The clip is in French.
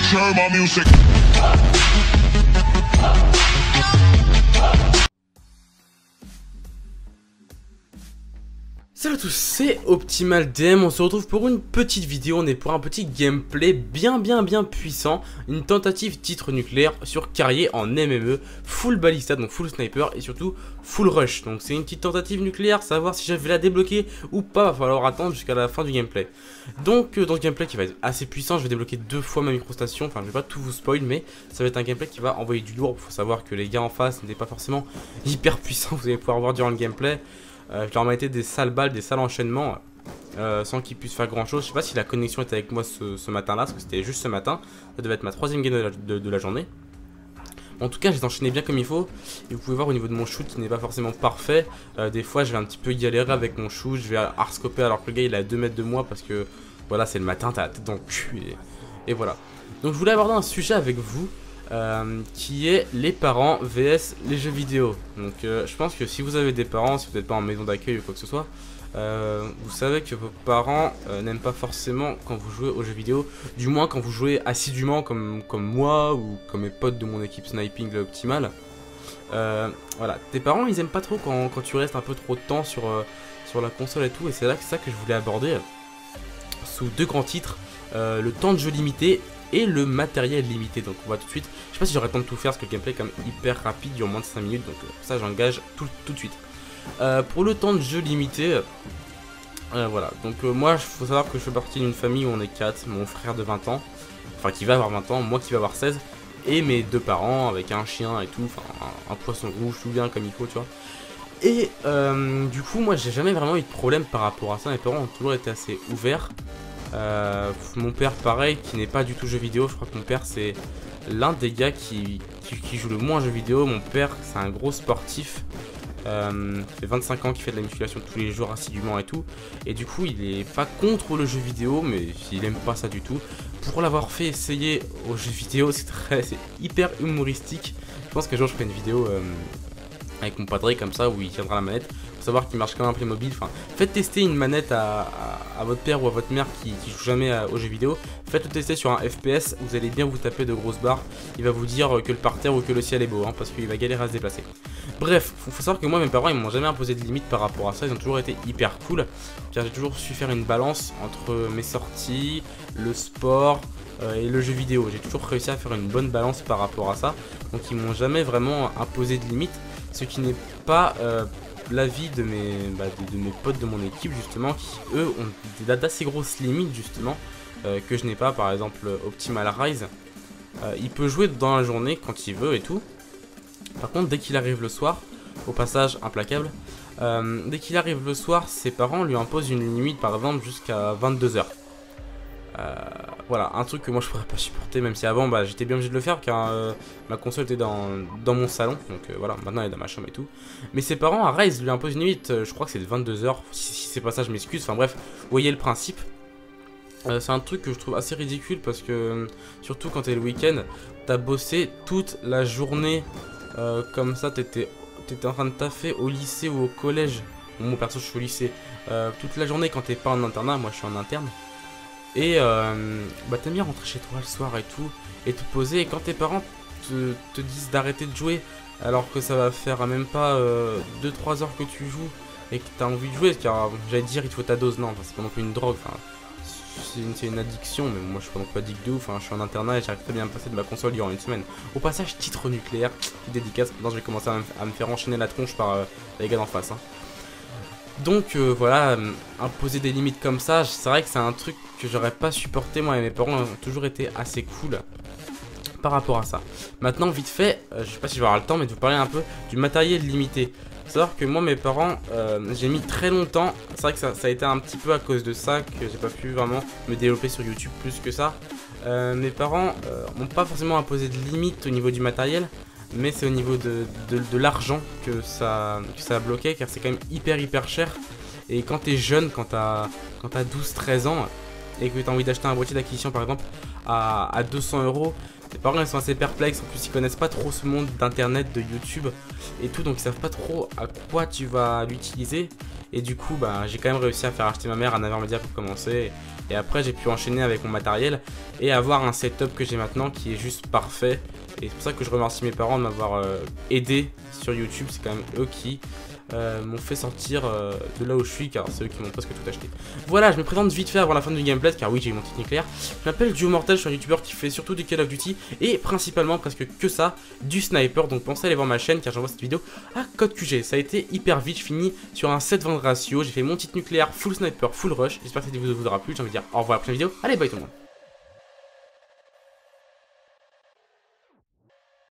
Share my music. Salut à tous, c'est OptimalDM, on se retrouve pour une petite vidéo, on est pour un petit gameplay bien puissant, une tentative titre nucléaire sur carrier en MME, full ballista, donc full sniper et surtout full rush. Donc c'est une petite tentative nucléaire, savoir si je vais la débloquer ou pas, va falloir attendre jusqu'à la fin du gameplay. Donc dans ce gameplay qui va être assez puissant, je vais débloquer 2 fois ma microstation, enfin je vais pas tout vous spoil, mais ça va être un gameplay qui va envoyer du lourd. Il faut savoir que les gars en face n'étaient pas forcément hyper puissants, vous allez pouvoir voir durant le gameplay. Je leur mettais des sales balles, des sales enchaînements sans qu'ils puissent faire grand chose. Je sais pas si la connexion était avec moi ce matin là, parce que c'était juste ce matin. Ça devait être ma 3ème game de la journée. En tout cas, je les enchaînais bien comme il faut. Et vous pouvez voir au niveau de mon shoot qui n'est pas forcément parfait. Des fois, je vais un petit peu galérer avec mon shoot. Je vais hardscoper alors que le gars il est à 2 mètres de moi parce que voilà, c'est le matin, t'as la tête dans le cul. Et voilà. Donc, je voulais aborder un sujet avec vous. Qui est les parents vs les jeux vidéo. Donc je pense que si vous avez des parents, si vous n'êtes pas en maison d'accueil ou quoi que ce soit, vous savez que vos parents n'aiment pas forcément quand vous jouez aux jeux vidéo, du moins quand vous jouez assidûment comme moi ou comme mes potes de mon équipe sniping le optimal. Voilà, tes parents ils aiment pas trop quand tu restes un peu trop de temps sur la console et tout, et c'est là que ça que je voulais aborder sous 2 grands titres, le temps de jeu limité et le matériel limité. Donc on va tout de suite, je sais pas si j'aurai le temps de tout faire parce que le gameplay est quand même hyper rapide, il dure moins de 5 minutes, donc ça j'engage tout de suite. Pour le temps de jeu limité, voilà, donc moi il faut savoir que je fais partie d'une famille où on est 4, mon frère de 20 ans, enfin qui va avoir 20 ans, moi qui va avoir 16, et mes 2 parents avec un chien et tout, enfin un poisson rouge, tout bien comme il faut, tu vois. Et du coup moi j'ai jamais vraiment eu de problème par rapport à ça, mes parents ont toujours été assez ouverts. Mon père pareil, qui n'est pas du tout jeu vidéo. Je crois que mon père c'est l'un des gars qui joue le moins jeux vidéo. Mon père c'est un gros sportif, ça fait 25 ans qu'il fait de la musculation tous les jours assidûment et tout. Et du coup il est pas contre le jeu vidéo, mais il aime pas ça du tout. Pour l'avoir fait essayer aux jeux vidéo, c'est hyper humoristique. Je pense qu'un jour je ferai une vidéo avec mon padré comme ça où il tiendra la manette. Faut savoir qu'il marche quand même un Playmobil. Enfin, faites tester une manette à votre père ou à votre mère qui joue jamais aux jeux vidéo. Faites-le tester sur un FPS, vous allez bien vous taper de grosses barres. Il va vous dire que le parterre ou que le ciel est beau, hein, parce qu'il va galérer à se déplacer. Bref, faut savoir que moi mes parents ils m'ont jamais imposé de limite par rapport à ça. Ils ont toujours été hyper cool, car j'ai toujours su faire une balance entre mes sorties, le sport et le jeu vidéo. J'ai toujours réussi à faire une bonne balance par rapport à ça. Donc ils m'ont jamais vraiment imposé de limite. Ce qui n'est pas l'avis de mes potes de mon équipe justement, qui eux ont d'assez grosses limites justement que je n'ai pas. Par exemple Optimal Rise, il peut jouer dans la journée quand il veut et tout. Par contre dès qu'il arrive le soir, au passage implacable, dès qu'il arrive le soir, ses parents lui imposent une limite par exemple jusqu'à 22 h. Voilà, un truc que moi je pourrais pas supporter, même si avant j'étais bien obligé de le faire car ma console était dans mon salon, donc voilà, maintenant elle est dans ma chambre et tout. Mais ses parents à Rise lui imposent une limite, je crois que c'est de 22 h, si c'est pas ça je m'excuse, enfin bref, vous voyez le principe. C'est un truc que je trouve assez ridicule parce que surtout quand t'es le week-end, t'as bossé toute la journée comme ça, t'étais en train de taffer au lycée ou au collège. Bon, moi perso je suis au lycée, toute la journée quand t'es pas en internat, moi je suis en interne. Et t'aimes bien rentrer chez toi le soir et tout, et te poser, et quand tes parents te disent d'arrêter de jouer, alors que ça va faire même pas 2-3 heures que tu joues, et que tu as envie de jouer, car j'allais dire il te faut ta dose, non, c'est pas non plus une drogue, c'est une addiction, mais moi je suis pas non plus addict de ouf, je suis en internat et j'arrive très bien à me passer de ma console durant une semaine. Au passage, titre nucléaire, dédicace, maintenant je vais commencer à me faire enchaîner la tronche par les gars d'en face. Donc voilà, imposer des limites comme ça, c'est vrai que c'est un truc que j'aurais pas supporté. Moi et mes parents ont toujours été assez cool par rapport à ça. Maintenant vite fait, je sais pas si je vais avoir le temps, mais de vous parler un peu du matériel limité. Faut savoir que moi mes parents, j'ai mis très longtemps, c'est vrai que ça a été un petit peu à cause de ça que j'ai pas pu vraiment me développer sur YouTube plus que ça. Mes parents m'ont pas forcément imposé de limites au niveau du matériel, mais c'est au niveau de l'argent que ça a bloqué, car c'est quand même hyper cher. Et quand t'es jeune, quand t'as 12-13 ans et que t'as envie d'acheter un boîtier d'acquisition par exemple à 200 €, tes parents ils sont assez perplexes. En plus ils connaissent pas trop ce monde d'internet, de YouTube et tout, donc ils savent pas trop à quoi tu vas l'utiliser. Et du coup j'ai quand même réussi à faire acheter ma mère un intermédiaire pour commencer. Et après j'ai pu enchaîner avec mon matériel et avoir un setup que j'ai maintenant qui est juste parfait. Et c'est pour ça que je remercie mes parents de m'avoir aidé sur YouTube. C'est quand même eux qui m'ont fait sortir de là où je suis, car c'est eux qui m'ont presque tout acheté. Voilà, je me présente vite fait avant la fin du gameplay, car oui, j'ai eu mon titre nucléaire. Je m'appelle Duo Mortel, je suis un youtubeur qui fait surtout du Call of Duty et principalement, presque que ça, du sniper. Donc pensez à aller voir ma chaîne, car j'envoie cette vidéo à code QG. Ça a été hyper vite, je finis sur un 7-20 ratio. J'ai fait mon titre nucléaire, full sniper, full rush. J'espère que cette vidéo vous aura plu. J'ai envie de dire au revoir à la prochaine vidéo. Allez, bye tout le monde.